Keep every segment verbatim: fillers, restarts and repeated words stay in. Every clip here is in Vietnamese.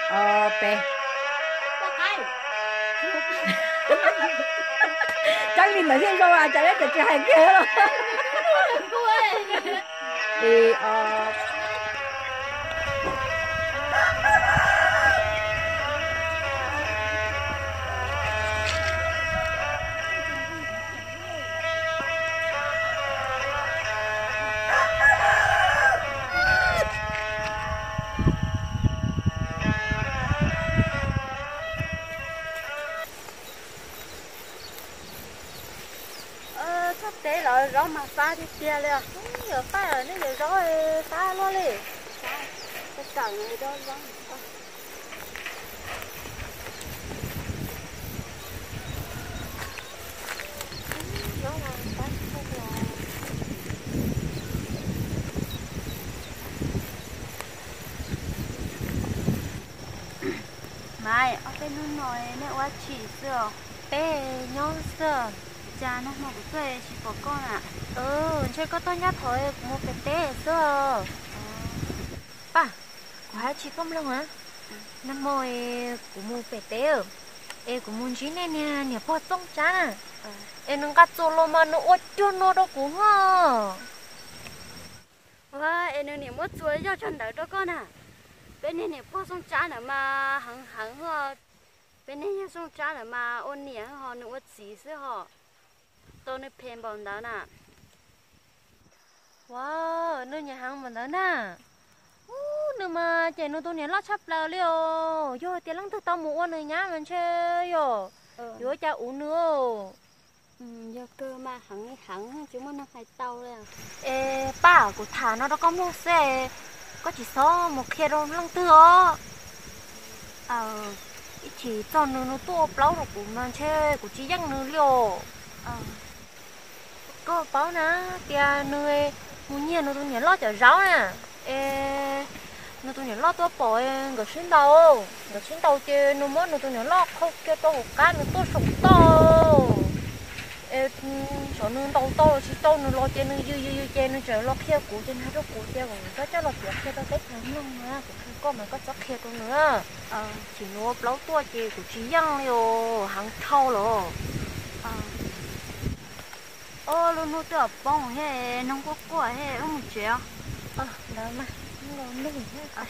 ờ bé chắc mình mới xem rồi à chả lẽ chỉ chỉ hai kia rồi thì ờ sắp tới rồi rõ mà phá đi kia liền giờ phá rồi nó giờ rõ phá luôn đi cái cẳng này đó rõ nó là phá không là mai ở bênนู้นหน่อยเนี่ยว่าฉี่เสื้อเป้ย้อนเสื้อcha nó mà cũng về chỉ có con à ừ chơi có tôi nhát thôi mua cái té xưa ba quá chị không lâu hả năm mồi của mua cái té em của mua chín này nè nè bao tông chán em nâng cắt solo mà nó ốt cho nó đâu cũng hả 哇em nè mất chuối cho chân đỡ đó con à bên này nè bao tông chán à mà hằng hằng họ bên này tông chán à mà ôn nhẹ họ nó ốt xí xưa họ tôi nó phèn bọn đó nè wow nơi nhà hàng mình đó nè nơi mà chạy nó tôi nhớ lót chắp lờ liêu yo tiền lăng thức tao mua nơi nhá mình chơi yo yo cha uống nữa ừ giờ cơ mà hẳn hẳn chúng nó phải tàuเลย ê ba của thả nó đó có mua xe có chỉ số một kia đâu lăng tư ó ờ chỉ cho nó nó to bao rồi của mình chơi của chỉ dăng nữa liêu ờ có bao nè tia nuôi muốn nhiên nó tôi nhớ lo chở rau nè ê nó tôi nhớ lo tôi bỏ người xin đầu người xin đầu chứ nó mới nó tôi nhớ lo không cho tôi một cái nó tôi sống to ê số nó đầu to chỉ to nó lo chơi nó dư dư dư chơi nó chờ lo kia cũ trên hai đứa cũ chơi còn có cho lo kia kia tôi tết nó luôn nữa cũng có mà có cho kia tôi nữa ờ chỉ nó lâu tua chơi của chỉ dăng liều hàng thau rồi ờ ô luôn nó tự bông he nông quốc của he ông một chuyện ờ đó mà nó nó gì hết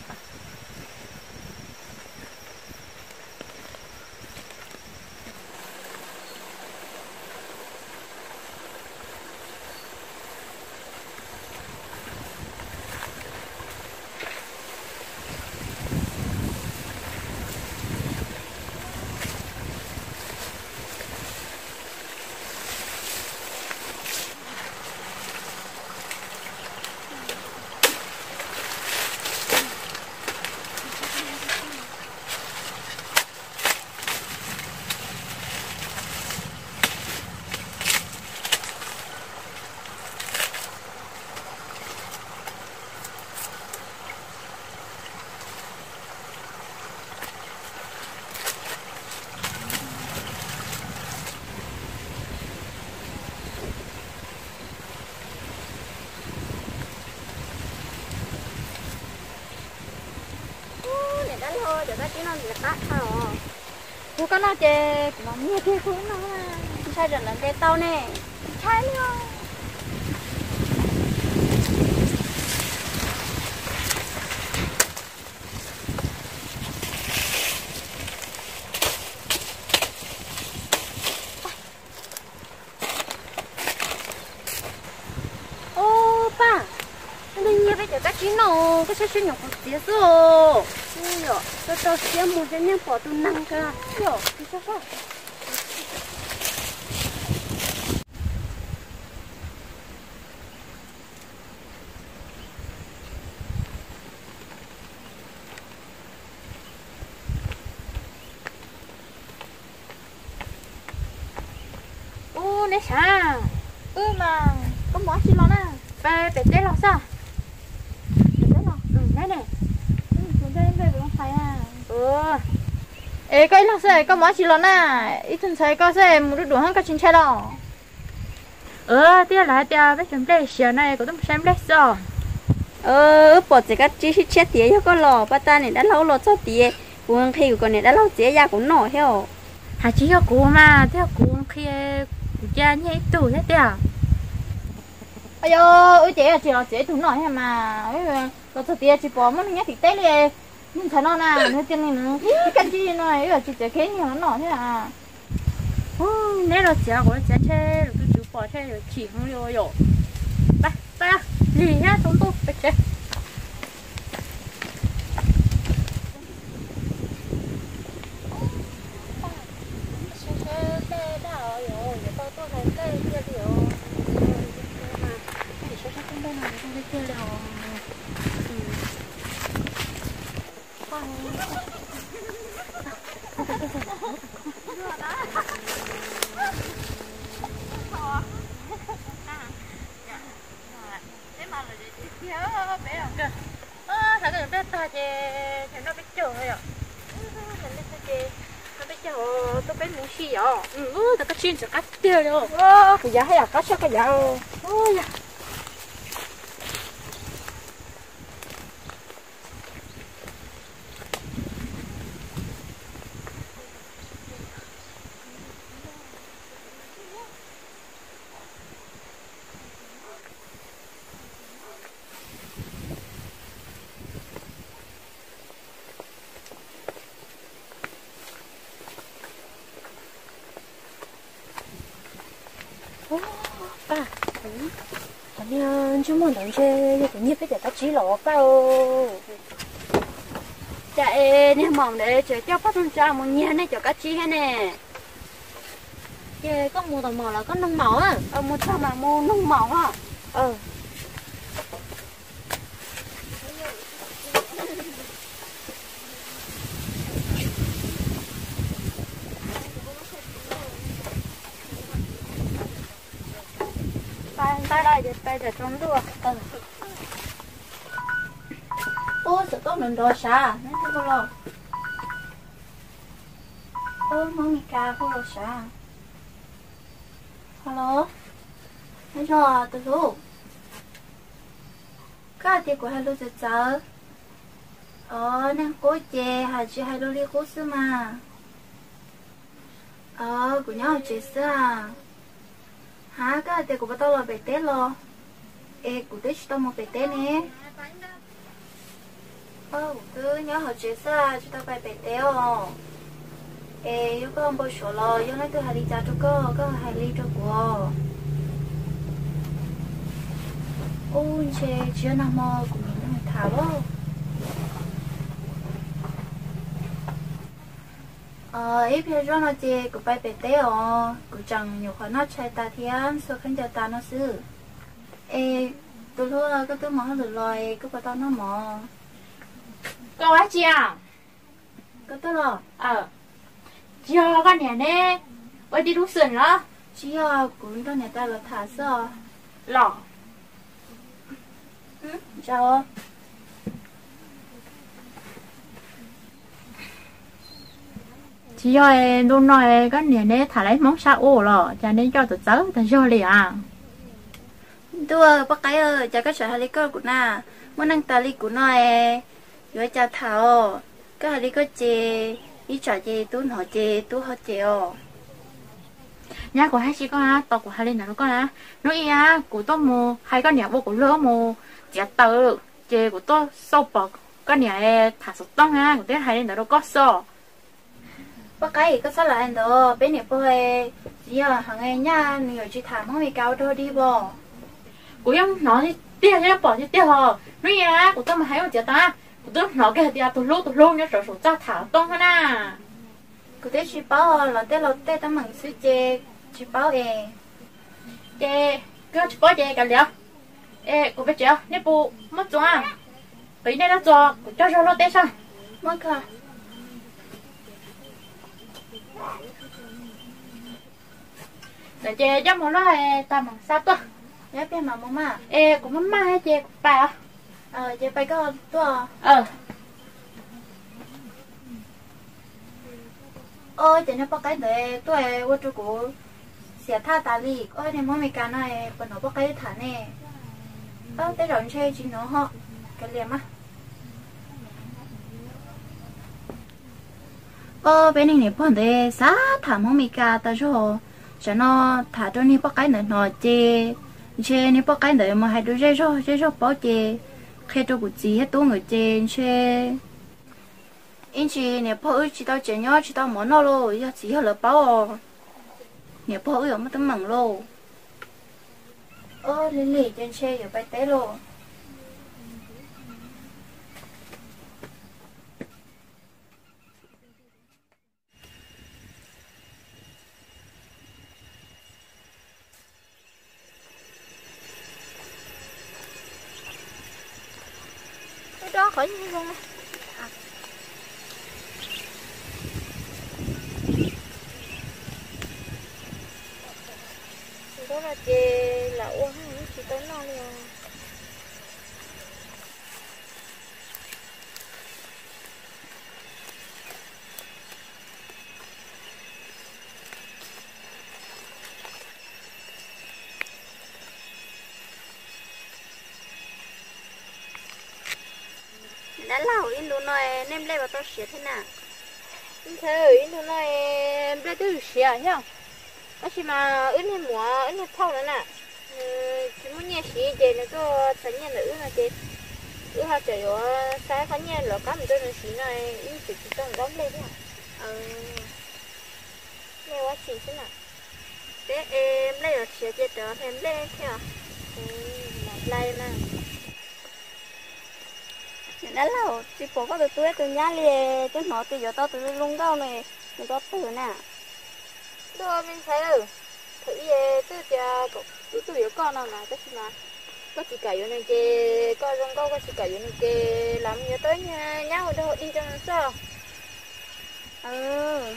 thôi để cái nó bị tắt thôi cô có nói chè nó nghe kia cũng nó sai rồi là cái tao nè sai luôn ô ba nó nghe bây giờ cái chín nó cái xe nhỏ của tía rồi yo tôi tôi xem một cái nhang bỏ tôi năng cơ yo đi sao sao ô nè sao ừ mà có món gì lo nè bé bé tết lo sao bé tết lo ừ nè nè ừ ê cái lo xe có món gì lo nè ít thằng xe có xe một đứa đuổi hơn cái chín xe đó ờ tia lại tia với chúng đây xe này có tấm xem đấy sao ờ bỏ chỉ cái chỉ chết tiệt cho có lò ba ta này đã lâu lò cho tiệt buông khi của này đã lâu tiệt ra cũng nổi theo hà chỉ cho cô mà theo cô khi cha nhảy tủ hết đấy à ơi ơi chị chị là chị tủ nổi hay mà có thật tiệt chị bỏ mất nhát thịt tết đi nhưng thấy nó nè nó chân này nó cái căn chi này là chị chị khé nhiều nó nổi thế à nếu là chị của chị chơi rồi tôi chịu bỏ chơi rồi chỉ không được rồi đây đây gì nhá chúng tôi phải chơi ừ, tao có chuyên cho cắt tiêu đâu, ơ, cái giá hay là cắt cho cái giá, ôi ya, ba, anh nhớ chú muốn đón chơi, tự nhiên phải để tao chỉ lọ bao. Chạy nè mỏng để chơi cho bắt con cha một nhát này cho cá chi hết nè. Chơi có mua tàu mỏ là có nông mỏ á, ờ mua cho mà mua nông mỏ á, ờ. Tay đây để tay để trong đua. Ừ. Ô, sợ tốt mình đòi xa, nên tôi có lo. Ơ, mong mình ca không đòi xa. Hello. Hello, tôi thu. Các bạn của hello giờ chờ. Ờ, nên cố chê, hả chị hello đi cố sư mà. Ờ, của nhau chị sư à. Hả cái tiền của bà tao là bể té lo, ê của tết tao một bể té nè, ơ cứ nhớ họ chuyện xa chúng ta phải bể té哦, ê yêu con bao số lo yêu nói từ hai ly trà cho cô, có hai ly cho cô, ôi chê chưa nằm mơ của mình nó thả vô. Ờ, ít phía trong nó chê của bài bể tế ồ, của chẳng nhiều khó nó chạy ta thiên, số khăn cho ta nó sư. Ê, tôi thua cái tôi mong được loài, cứ bà tao nó mò. Cậu á chị à? Có tôi rồi. Ờ. Chị à, con nhà nè. Ôi đi đúng sườn đó. Chị à, cũng trong nhà ta là thả sợ. Lỏ. Ừ, chào. Chị ơi, lúc nói cái nhà nè thả lấy món sao ổ lỏ, cho nên cho tụi cháu ta cho liền à. Tôi bác cái ơi, chả có sợ hai lý cơ của nà. Muốn năng ta lý của nó ê. Rồi chả thảo. Cái hai lý cơ chê. Ý trả chê, tôi hỏi chê, tôi hỏi chê ồ. Nhà của hai chị con á, tàu của hai lên nào con á. Nói ý á, của tôi mù, hai con nhà vô của lỡ mù. Chả tờ, chê của tôi sâu bọc. Con nhà thả sốt tông á, của tôi hai lên nào có sổ. Bác cái có sao lại anh đó, bên này bố ê. Chỉ là hàng ngày nha, người chỉ thả mong vì cao thôi đi bò. Của em nói thì tiếc chứ bỏ chứ tiếc hò. Nói ý á, của tôi mà hay một chả ta. Của tôi nói cái thì tôi lô tôi lô nhá, rồi ra thả tông hơn à. Cô tế chị báo là tế lột tế tấm bằng sư chê. Chị báo ê. Chê, cứ chỉ có chê cả liệu. Ê, cô biết chưa, nếu bố mất chỗ à. Cái này đã cho, cô cho cho lô tế sao. Mất cả. Để chê cho một nó ta bằng sao tôi. Nhớ biết mà mông à. Ê, của mamma hay chê của bà à. Ờ, chê bay có tôi à. Ờ. Ôi, chê nó bác cái để tôi vô chú của xỉa tha tà lì. Ôi, này mong mày cả này, bọn nó bác cái thả nè. Ơ, tế rộn chê chị nó họ. cái liềm á ờ bên này này bọn thế xã thảm không mi cả ta cho cho nó thả cho ni bắt cái này nó chê chê ni bắt cái này mà hai đứa chơi cho chơi cho bao chê khi cho cái gì hết tôi người chê chê anh chị này bao chỉ tao chê nhau chỉ tao món nó luôn giờ chỉ hết là bao này bao ở mất tấm mảng luôn ơ lên lì trên xe ở bay té luôn cái đó khỏi như không đó là chè là uống chỉ tới nó luôn đã lâu in đồ nói nem lấy vào tao xỉa thế nào in thế in đồ này em lấy từ xỉa nhá chỉ mà in hết mùa in hết thau nữa nè chỉ muốn nghe xí chè nó có thành nhà nữ là chè ư ha trời ơi sai phải nhà là có một đôi nữ xí này in chỉ chỉ cần đóng lên thôi ừ nghe quá xí thế nào thế em lấy ở xỉa chè trở em lấy theo ừ một lấy mà đã lâu chỉ bỏ có từ túi từ nhà liền chứ nó từ giờ tao từ lung đâu này mình có từ nè rồi mình thấy ừ thử về từ giờ từ từ yếu con nào mà cái gì mà có chỉ cả yếu này kì có rong câu có chỉ cả yếu này kì làm nhớ tới nha nhá hồi đâu đi cho nó sao ừ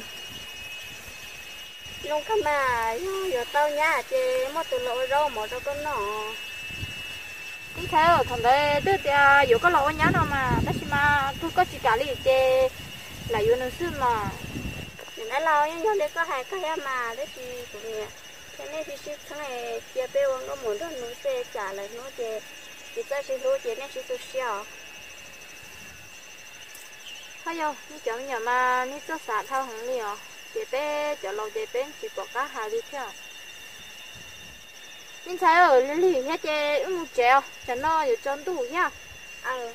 lung cái mà giờ tao nhà chị mất từ lỗi rau mà đâu có nó đi theo thằng đấy từ giờ yếu có lỗi nhá đâu mà cái gì mà tôi có chỉ cả đi kì là yếu nó xưa mà mình đã lâu nhưng giờ đây có hai cái mà đấy thì cũng nhẹ thế nên thì trước tháng này chia bê ông có muốn đó nó sẽ trả lại nó thì thì ta sẽ lúa thì nên sẽ tôi xẻo hay yo ni chọn nhà mà ni cho xả thao hàng liều chị bé cho lâu chị bé chỉ bỏ cá hà đi theo nhưng thấy ở lý lý hết chị ưng trèo cho nóอยู่trong tủ nhá ờ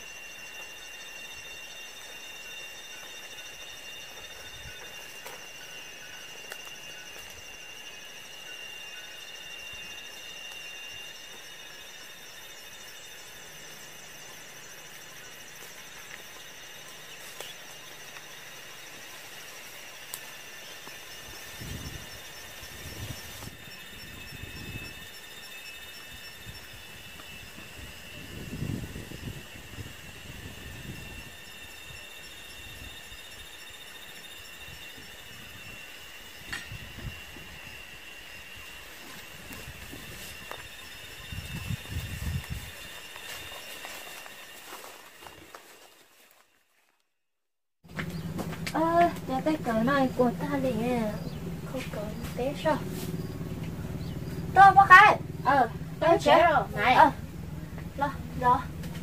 ơ nhà cái cờ này của ta liền không cờ té sao rồi bác cái ờ tôi chết rồi này ờ lo đó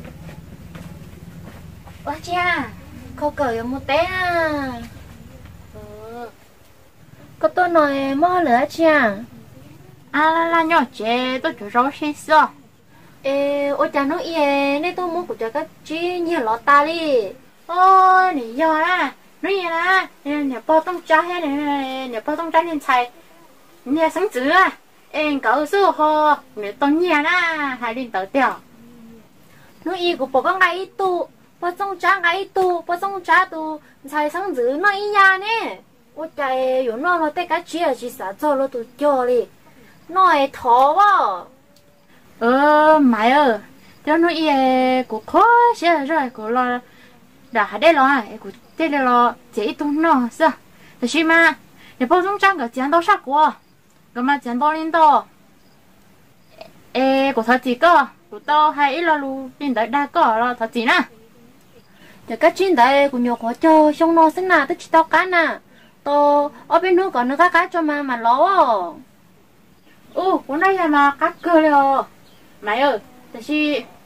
quá cha không cờ một té à ừ. Có tôi nói mò lửa cha à là là nhỏ trẻ tôi chỉ rau xí sao ê ôi cha nó ye nên tôi muốn của cha các chi nhiều lọ ta đi ôi này giờ à nói gì là nhà bao tông trái hay này nhà bao tông trái nên xài nhà sáng chữ à em cậu số họ nhà tông nhà na hai linh tờ tiêu nói gì của bộ con gái tu bao tông trái gái tu bao tông trái tu xài sáng chữ nói nhà nè ôi trời有那么大个钱是啥做了都叫哩nói thọ quá ờ mày ơi cho nó ye của khó sẽ rồi của lo đã đây lo của đây là lo chỉ tung nó saoแต่是嘛你包装trang个剪刀啥过个嘛剪刀领导诶của thật gì cơ của tao hay là lu bên đấy đa cơ là thật gì nè giờ các chuyện đấy của nhiều có cho xong nó sinh nào tới chỉ tao cá nè tao ở bênนู้นcòn nữa cá cá cho mà mà lố ừ hôm nay là mà cá cơ rồi mày ơiแต่是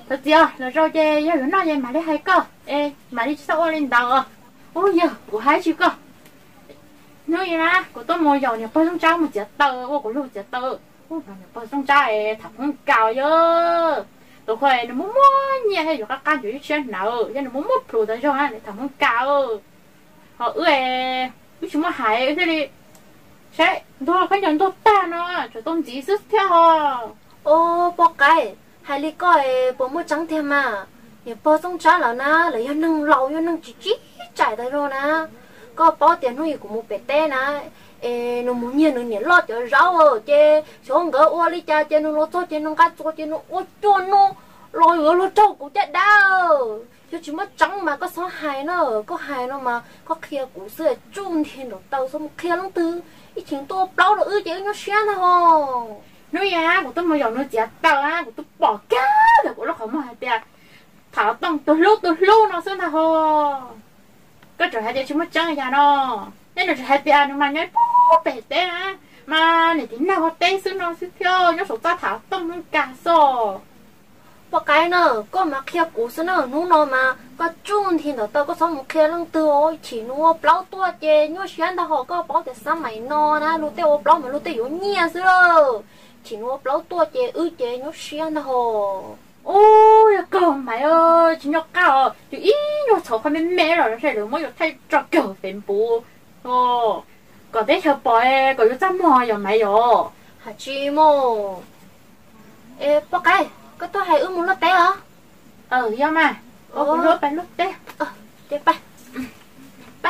thật gì là rồi chơi giờ nó nói mà đi hay cơ ê mà đi sao lên đầu ôi giờ của hai chứ cơ nói gì nè của tôi mua dầu nhập bao trong trái một chiếc tờ ô của lúc chiếc tờ ô là nhập bao trong trái thằng không cào giờ tôi khoe nó muốn mua nhẹ hay các can chữ trên nào cho nó muốn mua pro tới cho ha để thằng không cào họ ơi cái chúng mà hại thế đi sẽ tôi cái nhận tôi ta nó cho tôi chỉ sức theo ô bọ cái hai lý coi bố mua trắng thêm mà nhập bao trong trái là na lấy cho nâng lầu cho nâng chỉ chỉ chạy tới rồi nè có bao tiền nuôi của một bé té nè ê nó muốn nhiều nó nhiều lót cho rau ở chế xuống gỡ ô đi cha chế nó lót cho chế nó cắt cho chế nó ô cho nó lôi ở lót trâu cũng chết đau chứ chỉ mất trắng mà có số hài nó có hài nó mà có kia củ sữa chung thì nó tàu xong kia lắm tư ít chuyện tôi bao được ư chế nó xé nó hồ nói à của tôi mua dầu nó chết tao á của tôi bỏ cá rồi của nó không mà hay tiền thảo tông tôi lúc tôi lúc nó xuống thà hồ cái chỗ hai đứa chúng mất trắng nhà nó nên là hai tiền nó mà nhớ bể té á mà này thì nào té xuống nó xuống theo nhớ số ta thảo tông nó cả số bọ cái nữa có mà kia củ sữa nó nú nó mà có chung thì nó tao có sống một kia lăng tư ôi chỉ nó bao tua chê nhớ xuyên tao họ có bao để sao mày no na lúc tao bao mà lúc tao yếu nhia xưa chỉ nó bao tua chê ư chê nhớ xuyên tao họ ôi còn mày ơi chỉ nhóc cao chứ ý nhóc cháu không biết mẹ rồi nó sẽ được mới thay cho kiểu phiền bù ồ có thể theo bòi có yếu chăm mò rồi mày rồi hả chị mô ê bọ cái có tôi hay ư muốn lót té hả ờ do mà ô có lót bay lót té ờ té bay bay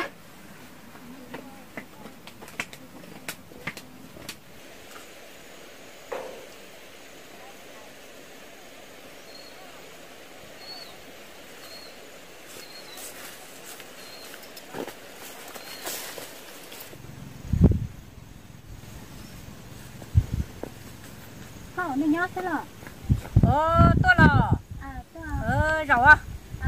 Hảo nó nhót thế là ờ tôi là à tôi ờ rau à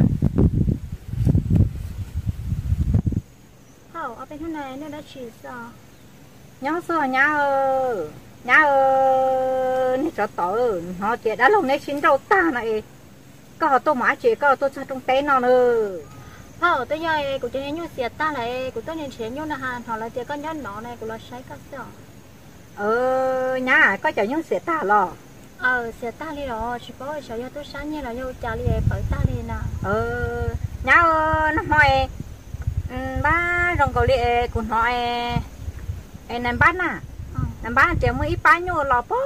Hảo ở bên này nó đã chỉ sao nhá xưa nhá ơ nhá ơ nè cho tớ nó chỉ đã lòng này xin rau ta này có tôi mà chỉ có tôi cho trong té nó nữa Hảo tôi nhớ của tôi nhớ xịt ta này của tôi nên xịt nhớ là hàng họ là chỉ có nhớ nó này của nó sai các sao ờ nhá có cho những sẽ ta lo ờ xịt ta đi rồi chỉ có sợ cho tôi sáng như là vô trả đi bởi ta đi nè ờ nhá ơ nó hỏi ba rong cầu lệ của họ em nằm bán à nằm bán chỉ mới ít bán nhau là bó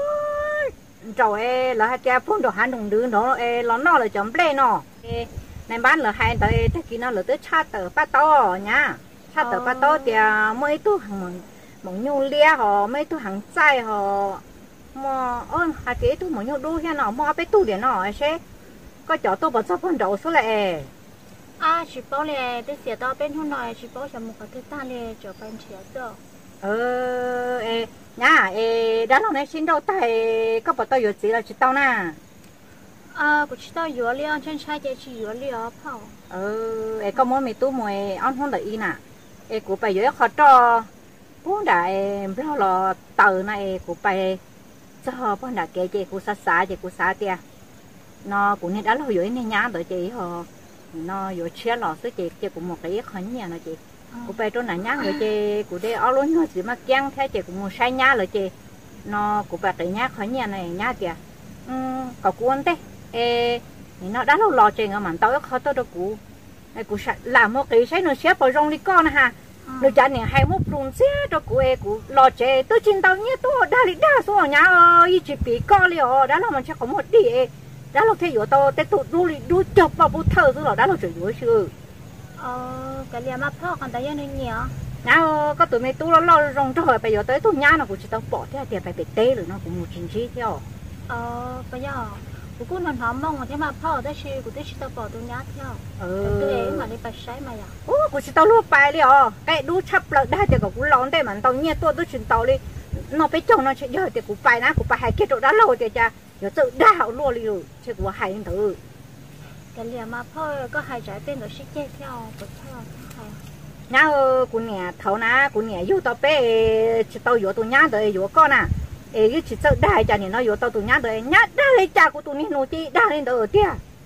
rồi là hai cha phun đồ hàng đồng đường đó nó nó là chấm play nó nằm bán là hai tới thế kia nó là tới cha tờ ba to nhá cha tờ ba to thì mới tu hàng mỏng nhu lia họ mấy tu hàng chay họ mà ơn hai cái tu mỏng nhu đu thế nào mà bé tu điện nó sẽ có chỗ tu bớt sắp phun đầu số lệ à chỉ bảo là tôi xịt tao bên hôm nay chỉ bảo cho một cái thứ ta này cho bên xịt rồi ờ ê nhá ê đã lâu nay xin đâu tay có bảo tao gì là chỉ tao nè à của chị tao vừa liền trên sai chị chỉ vừa liền Hảo ờ ê có món mì tu mùi ăn không được nè ê của bà vừa khó cho bún đại lo lo tờ này của bà cho bún đại kể chị của xa xa chị của xa tia nó cũng nên đã lâu rồi nên nhá đợi chị họ nó vừa chia lọ số chị chị cũng một cái khẩn nhà nó chị của bà chỗ này nhá người chị của đây ở luôn nó chỉ mà keng thế chị cũng một sai nhá rồi chị nó của bà cái nhá khẩn nhà này nhá kìa có cuốn thế ê nó đã lâu lò chị ở màn tao khó tao đâu cụ này cụ làm một cái sai nó xếp vào trong đi con ha nó chả nè hai mốc run xé cho cụ ê cụ lò chị tôi chín tao nhé tôi đa đi đa số nhá ơi chỉ bị con liền đã là mình sẽ có một đi đã là thế rồi tao thế tụt đu đu chọc vào bút thơ rồi đã là chuyện rồi chứ ờ cái liềm mà phao còn tại sao nên nhiều nhá có tụi mày tu lo lo rong trời bây giờ tới tụi nhá nó cũng chỉ tao bỏ thế tiền phải bị tê rồi nó cũng một chuyện chi theo ờ bây giờ của cô nó hóm mong thế mà phao tới chi của tôi chỉ tao bỏ tôi nhá theo ừ tôi mà đi bạch sấy mà à ô của chỉ tao luôn bài đi à cái đu chập là đã thì cũng lón đây mà tao nhẹ tôi tôi chuyển tao đi nó phải chồng nó chuyện giờ thì cũng bài na cũng bài hai kia chỗ đã lâu thì cha giờ tự đào luôn đi rồi chứ cũng hay thử cái liềm mà phao có hai trái bên rồi xích chơi theo của theo nhá của nè thấu na của nè yêu tao bé chỉ tao yêu tụi nhá đời yêu con à ê chỉ sợ đại cha nè nó yêu tao tụi nhá đời nhá đại cha của tụi nè nó chỉ đại lên đời tia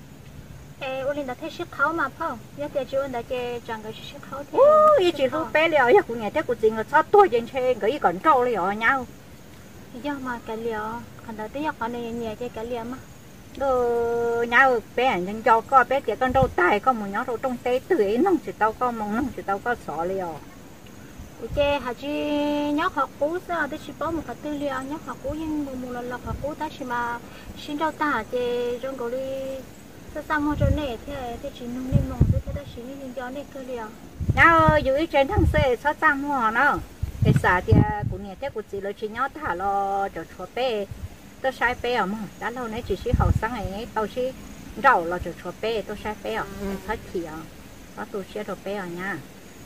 ê ôn lên đã thấy sức khấu mà phong nhất là chị ôn đã chơi chẳng cái sức khấu thì ôi chị lúc bé liệu ya cũng nghe thấy cũng chính là sao tôi trên trên cái còn trâu liệu nhau do mà cái liệu còn đã tới còn này nhẹ chơi cái liệu mà đồ nhau bé anh cho con bé kia con đâu tai con một nhóm đâu trong té tưới nông chỉ tao con mong nông chỉ tao có sọ liệu chơi hả chị nhóc học cũ sao tới chị bảo một cái tư liệu nhóc học cũ nhưng một một lần là học cũ ta chỉ mà xin đâu ta chơi trong cái đi sao sao mà chỗ này thì thì chỉ nông nên mong tới cái đó chỉ nên cho này cơ liệu nhau dưới trên thằng xe sao sang hoa nó cái xã thì cũng nghe thấy cũng chỉ là chỉ nhóc thả lo cho cho bé tôi sai bé mà đã lâu nay chỉ học sáng này tao chỉ rau là cho cho bé tôi sai bé thật thiệt đó tôi sẽ cho bé nha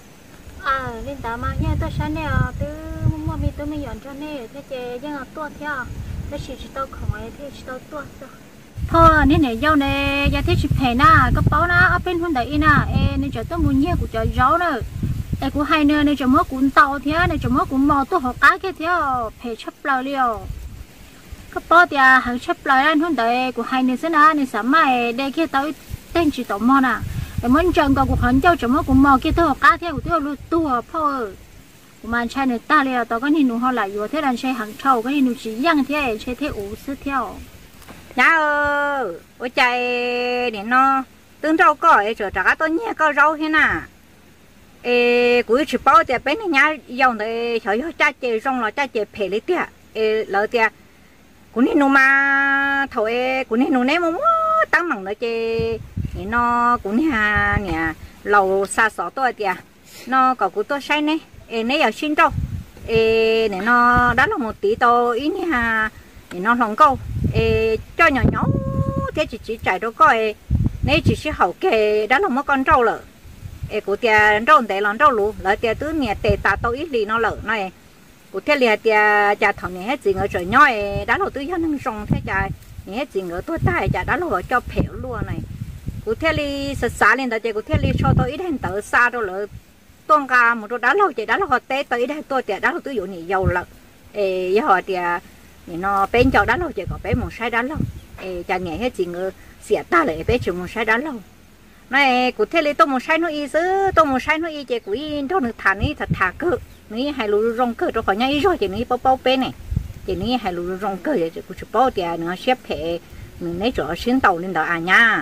à lên ta mà nha tôi sáng này từ mua mi tôi mới dọn cho này thế chơi nhưng mà tua theo tôi chỉ chỉ tao khỏi thế chỉ tao tua thôi thôi nên này dâu này giờ thế chỉ phải na có bao na ở bên hôm đấy na em nên cho tôi muốn nhẹ của cho gió nữa em cũng hay nữa nên cho mỗi cuốn tàu thế nên cho mỗi cuốn mò tôi học cá cái theo phải chấp lao liều có bao thì hàng chấp lao anh hôm đấy của hai nữa thế nào nên sớm mai đây kia tao tên chỉ tao mò nè em muốn chọn cái của hắn cho cho mỗi cuốn mò kia tôi học cá theo của tôi luôn tu học thôi mà chơi nữa ta liều tao cái nhìn nó họ lại vừa thế là chơi hàng trâu cái nhìn nó chỉ giang thế chơi thế ủ sức theo nhà ơi ôi chạy để nó tương rau cỏi chờ trả tôi nhẹ có rau thế nè ê cuối chỉ bao thì bên nhà dòng thì trời ơi cha chị xong rồi cha chị phải lấy tiền ê lỡ tiền cũng nên nó mà thôi cũng nên nó ném mà tăng bằng nữa chị thì nó cũng nên hà nè lầu xa xỏ tôi tiền nó có của tôi sai này ê nấy ở xin đâu ê này nó đã là một tí tôi ý nè hà thì nó lòng câu ê cho nhỏ nhỏ thế chỉ chỉ chạy đâu coi nếu chỉ sẽ hậu kề đó là một con trâu lợ ê của tia trâu để lòng trâu lú lỡ tia tứ nhẹ tê ta tôi ít đi nó lợ này của tia liệt tia chả thằng này hết gì ở trời nhoi đã là tứ cho nâng rong thế chả hết gì ở tôi tai chả đã là cho phèo luôn này của tia li sệt xả lên đó chả của tia li cho tôi ít hơn tớ xa đâu lợ tuông ca một đôi đá lâu chả đã là họ té tới đây tôi tia đã là tứ dụ nhỉ dầu lợ ê họ tia thì nó bên cho đá lâu chỉ có bé một sai đá lâu, ê cha nhẹ hết gì ngờ xỉa ta lại bé chỉ một sai đá lâu, này cụ thể là tôi một sai nó y chứ tôi một sai nó y chỉ cụ y đâu được thà ní thật thà cơ, ní hai lú rong cơ cho khỏi nhảy rồi chỉ ní bao bao bé này, chỉ ní hai lú rong cơ chỉ cụ chụp bao tiền nó xếp thẻ, mình lấy chỗ xuyên tàu lên đó à nha,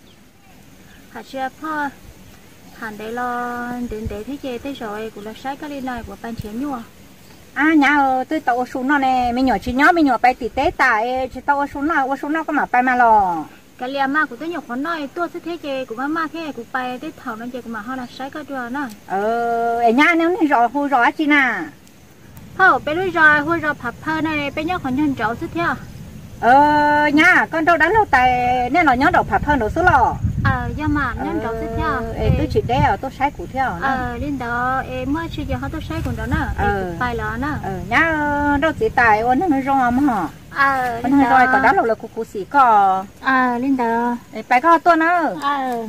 hạt xếp thôi, hẳn đấy là đến đấy thì chơi tới rồi cũng là sai cái này này của ban chén nhua à nhà tôi tàu xuống nó nè mình nhỏ chỉ nhỏ mình nhỏ bay tỉ tế tại chỉ tàu xuống nào xuống nào có mà bay mà lò cái liam mà của tôi nhỏ con nói tôi sẽ thế chơi của má thế của bay tới thầu nó chơi của mà họ là sai cái đùa nữa ờ ở nhà nếu này rồi hôi rồi chị nè hô bé đuôi rồi hôi rồi phập phơ này bé nhóc còn nhân trâu sẽ thế ờ nhà con đâu đánh lâu tại nên là nhớ đầu phập phơ đầu số lò ờ do mà nhân trâu sẽ thế em tôi chỉ để ở tôi sai cụ theo ờ lên đó em mới chỉ giờ họ tôi sai còn đó nữa em bay lỡ nữa ờ nhá đâu chỉ tài ôn nó rong mà hả ờ ôn nó rồi còn đó là cụ cụ xì cò ờ lên đó phải có tôi nữa ờ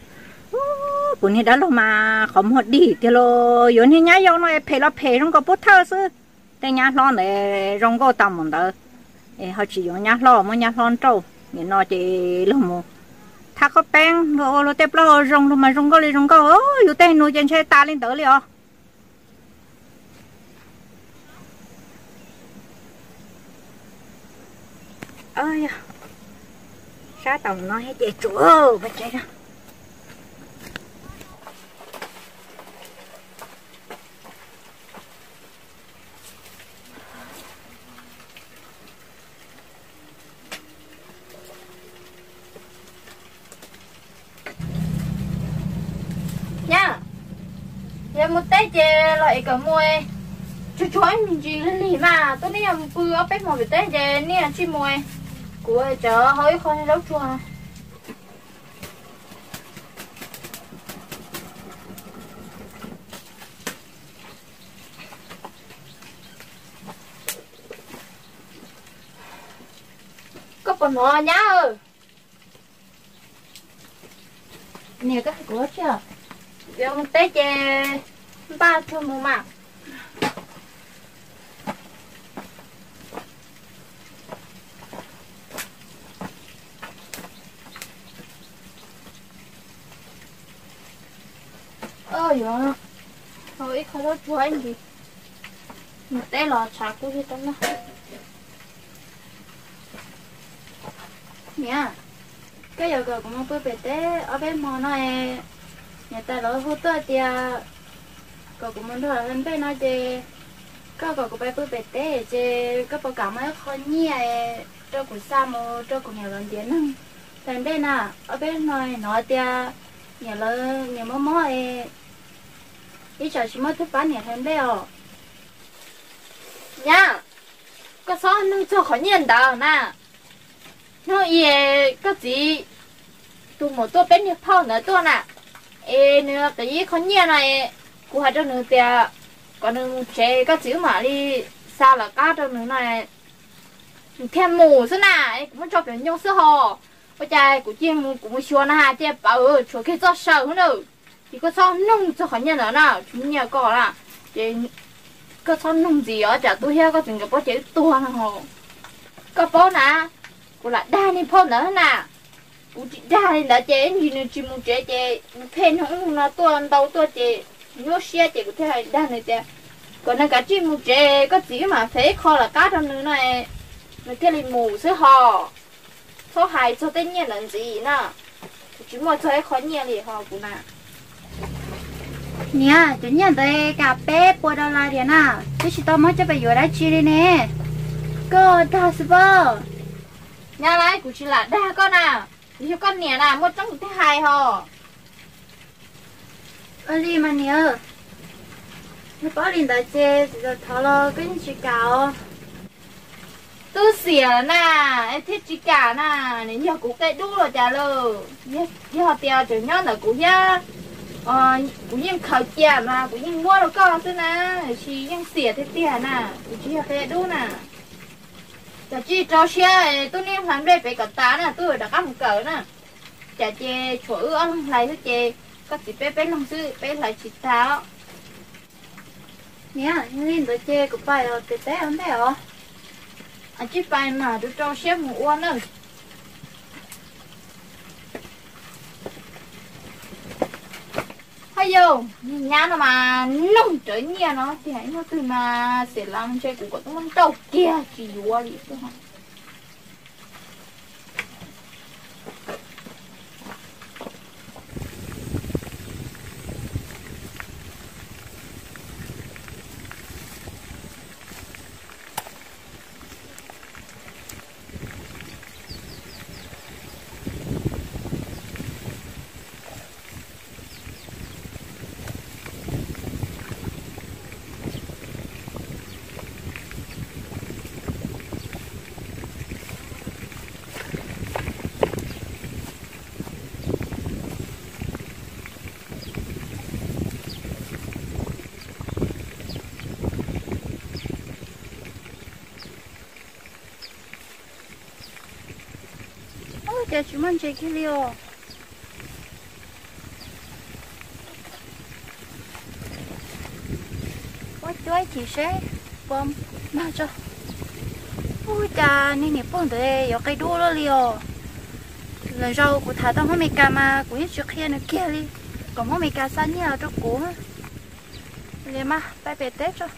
cụ này đó là mà không hợp đi thì lo yếu như nhá yếu nó phải lo phải trong cái bút thơ chứ cái nhá lo này rong có tầm một đó họ chỉ dùng nhá lo mà nhá lo trâu thì nó chỉ là một thà có beng rồi rồi tép lo rong rồi mà rong có đi rong có ôi yêu tên nuôi trên xe ta lên tới liền ơi sao tàu nói hết vậy chúa ơi bắt chạy ra nha giờ một tay chè lại cả mùi chú chú anh mình chỉ lên lì mà tôi đi làm bự ở bên một cái tay chè nè chi mùi của chợ hơi không đâu chua có phần mò nhá ơi nè cái của chưa giờ một tay chè ba thùng một mà bao giờ thôi không có chúa anh gì một té lò chả cũng hết tấm đó nha cái giờ cờ cũng bơi bể té ở bên mò này nhà ta lỡ hút tới tia cờ cũng muốn thở lên bên nói chê cái cờ cũng bay bơi bể té chê cái bao cả mấy con nhia cho của sa mô cho của nhà lớn tiền nè thành đây nè ở bên này nói tia nhà lớn nhà mò mò ấy ý chờ chỉ mới thứ ba nhà thành đây à nha cái số nó cho khỏi nhận đạo nè nó ye cái gì tụi một tôi bên nhập thau nữa tôi nè ê nữa cái gì khỏi nhận này cô hay cho nữa tia còn nữa chế cái chữ mà đi sao là cá cho nữa này thêm mù thế này cũng cho biển nhung sữa hồ bây giờ cũng chim cũng muốn na ha chế bảo ở chỗ cái cho sợ nữa thì có sao nung cho khỏi nhận nữa nè chúng nhà có là chế có sao nung gì ở chả tôi heo có từng cái bó chế tua nè hồ có bó nè cô lại đa đi phong nữa nè cô chỉ đa đi là chế gì nữa chỉ muốn chế chế phèn không nó tua đầu tua chế nhớ xe chế có thể đa này chế còn là cả chỉ muốn chế có gì mà phế kho là cá trong nữa này nó cái này mù sẽ hò số hai số tên nhiên là gì nè chỉ muốn chơi khó nhiên thì hò cũng nè nè chủ nhân đây cà phê bò đào la điện à chứ chỉ tao mới cho bây giờ đã chi đi nè cơ đào super nhà này cũng chỉ là đa con à thì con nè là một trong những thứ hai hò ở đi mà nè nó bỏ điện thoại chơi rồi tháo lo cái chỉ cào tôi xỉa nè em thích chỉ cả nè nếu như cũng cái đu rồi chả lơ nhớ nhớ tiêu chỉ nhớ là cũng nhớ ờ cũng như khẩu chè mà cũng như mua được con thế nè chỉ như xỉa thế tiền nè cũng chỉ là cái đu nè chả chỉ cho xe tôi nem làm đây phải cả tá nè tôi đã cắm một cỡ nè chả chè chỗ ăn lại thế chè có chỉ bé bé lòng sư bé lại chỉ tháo nè nhìn tôi chơi của bài rồi tệ tệ không đấy hả anh chỉ bài mà tôi cho xe một uốn nữa hay vô nhà nó mà nông trở nhiều nó thì hãy nó từ mà sẽ làm chơi của tôi nó đầu kia chỉ đùa đi thôi giờ chúng mình chơi cái liều quá chuối thì sẽ bom mà cho ôi cha nên nè bom đấy có cái đua đó liều lần sau của thả tao không mấy cá mà cũng chưa kia nữa kia đi còn không mấy cá xanh nhiều cho cũ liền mà bay về tết cho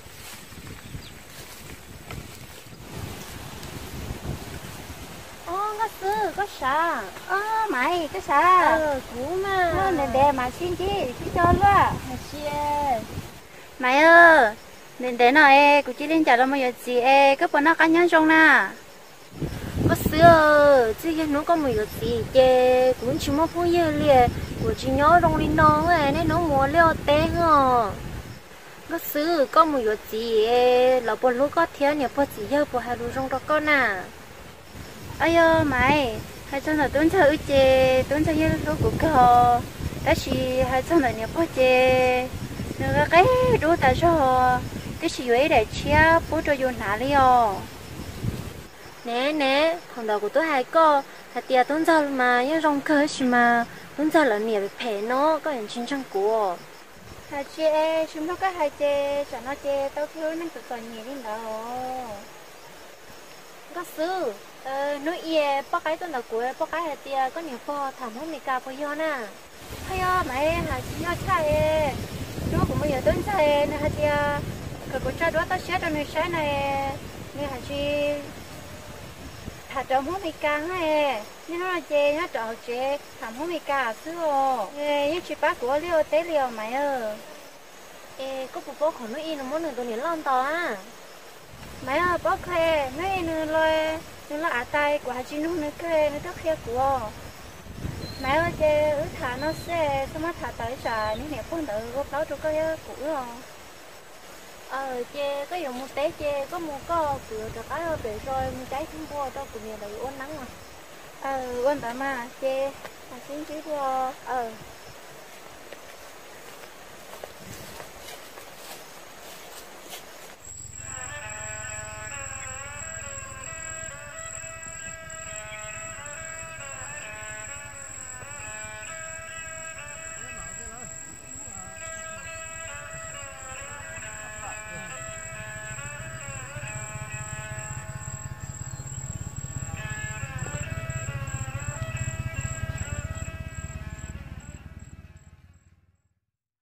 sư có sao ơ mày cái sao ờ cũ mà nó nè đè mà xin chi xin cho luôn mà chia mày ơi nè đè nó e cũng chỉ đến chợ đâu mà giờ gì e cái bọn nó cá nhân trong nè có xưa chứ cái nó có một cái gì chứ cũng chỉ một phút giờ liền của chị nhớ trong đi nó ấy nên nó mua leo té hả có xưa có một cái gì là bọn lúc có thiếu nhiều bọn chỉ giờ bọn hai lúc trong đó con à ơi ơ mày hai chân là tuấn chơi chơi tuấn chơi như lúc của cậu đó chỉ hai chân là nhiều bao chơi nữa cái đôi ta cho cái gì vậy để chia bố cho vô nào đi à nè nè còn đầu của tôi hai cô hai tia tuấn chơi mà nhưng trong cơ gì mà tuấn chơi là nhiều bị phê nó có hình chính trang của hai chơi chúng nó có hai chơi cho nó chơi tao thiếu nên tụi còn nhiều đến đâu có sư ờ nói ye bác cái tuần đầu của bác cái hai tia có nhiều pho thảm hơn mày cả pho yo nè hay à mày hà chỉ cho chạy nó cũng bây giờ đến chạy nè hà chị à cái cô cha đó tao xét cho nên sáng này nè hà chị thà trồng hoa mi ca hay nên nó là chè nó trồng chè thảm hoa mi ca xưa ê những chị bác của liêu tế liêu mày ơi ê có phụ bố còn nó in nó muốn được tụi này lon to á mày ơi bác khe nó in nó lôi nó là à tay của hà chị nó nó khe nó rất khe của mẹ ơi chè ứ thả nó xe sao mà thả tới xài những nẹp con tự gốc đó cho cái cũ rồi ờ chê có dùng một té chê có một có cửa cho cái bể rồi một trái không vô cho của mình đầy ôn nắng mà ờ ôn tao mà chè à xin chứ vô ờ